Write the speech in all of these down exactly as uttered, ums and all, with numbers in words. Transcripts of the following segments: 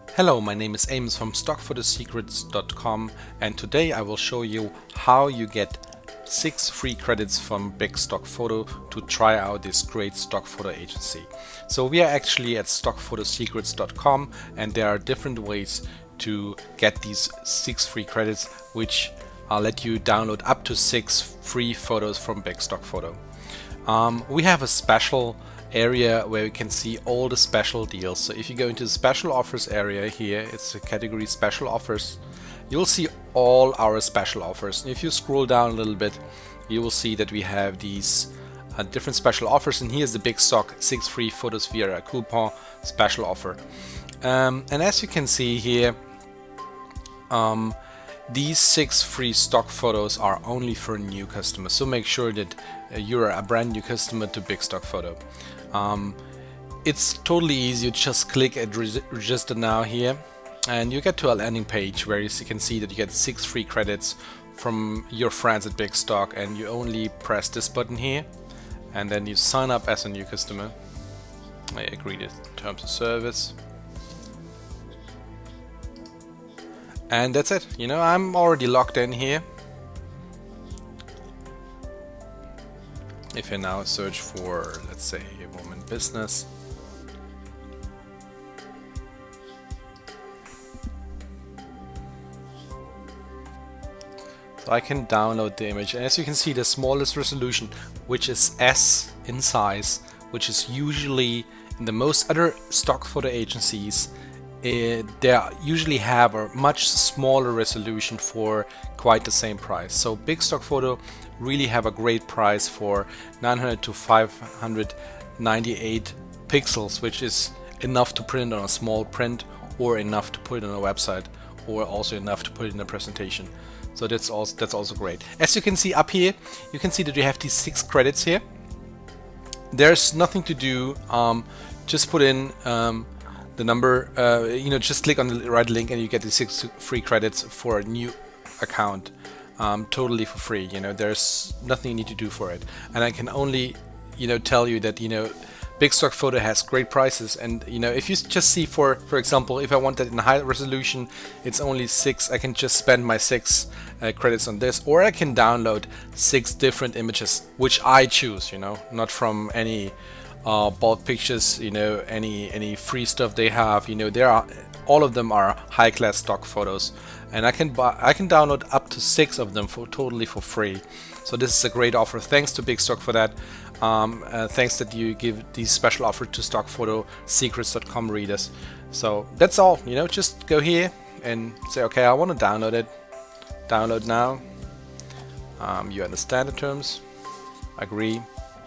Hello, my name is Amos from stock photo secrets dot com, and today I will show you how you get six free credits from Big Stock Photo to try out this great stock photo agency. So we are actually at stock photo secrets dot com, and there are different ways to get these six free credits, which I'll let you download up to six free photos from Big Stock Photo. Um, we have a special area where you can see all the special deals. So if you go into the special offers area here, it's the category special offers, you'll see all our special offers. And if you scroll down a little bit, you will see that we have these uh, different special offers, and here's the Big Stock six free photos via a coupon special offer. Um, and as you can see here, um, these six free stock photos are only for new customers, so make sure that uh, you're a brand new customer to Big Stock Photo. Um, it's totally easy. You just click at register now here, and you get to a landing page where you can see that you get six free credits from your friends at Big Stock, and you only press this button here, and then you sign up as a new customer. I agree to terms of service. And that's it. You know, I'm already logged in here. If I now search for, let's say, a woman business, so I can download the image, and as you can see, the smallest resolution, which is S in size, which is usually in the most other stock photo agencies, It, they usually have a much smaller resolution for quite the same price. So Big Stock Photo really have a great price for nine hundred to five hundred ninety-eight pixels, which is enough to print on a small print, or enough to put it on a website, or also enough to put it in a presentation. So that's also that's also great. As you can see up here, you can see that we have these six credits here. There's nothing to do. Um, just put in um, the number, uh, you know, just click on the right link and you get the six free credits for a new account, um, totally for free. You know, there's nothing you need to do for it. And I can only, you know, tell you that, you know, Big Stock Photo has great prices. And, you know, if you just see, for for example, if I want that in high resolution, it's only six. I can just spend my six uh, credits on this, or I can download six different images, which I choose, you know, not from any Uh, bulk pictures, you know, any any free stuff they have. You know, there are all of them are high-class stock photos, and I can buy I can download up to six of them for totally for free. So this is a great offer. Thanks to Big Stock for that. Um, uh, thanks that you give these special offer to stock photo secrets dot com readers. So that's all. You know, just go here and say, okay, I want to download it. Download now. Um, you understand the terms. Agree.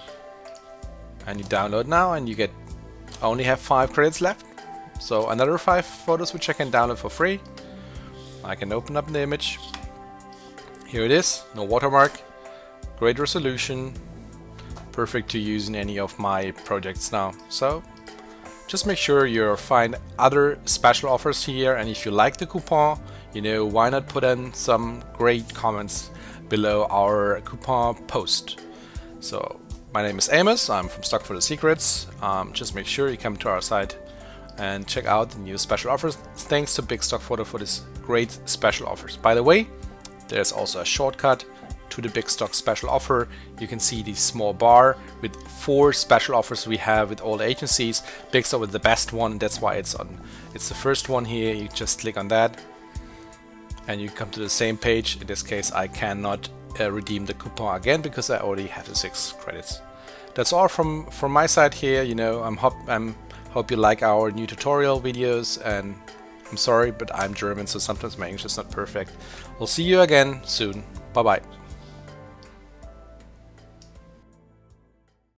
And you download now, and you get only have five credits left. So another five photos which I can download for free. I can open up the image. Here it is, no watermark, great resolution, perfect to use in any of my projects now. So just make sure you find other special offers here, and if you like the coupon, you know, why not put in some great comments below our coupon post. So my name is Amos, I'm from Stock Photo Secrets. Um, just make sure you come to our site and check out the new special offers. Thanks to Big Stock Photo for this great special offers. By the way, there's also a shortcut to the Big Stock special offer. You can see the small bar with four special offers we have with all the agencies. Big Stock is the best one, that's why it's on. It's the first one here. You just click on that and you come to the same page. In this case, I cannot Uh, redeem the coupon again because I already have the six credits. That's all from from my side here. You know, I'm hope I'm hope you like our new tutorial videos, and I'm sorry, but I'm German, so sometimes my English is not perfect. We'll see you again soon. Bye bye.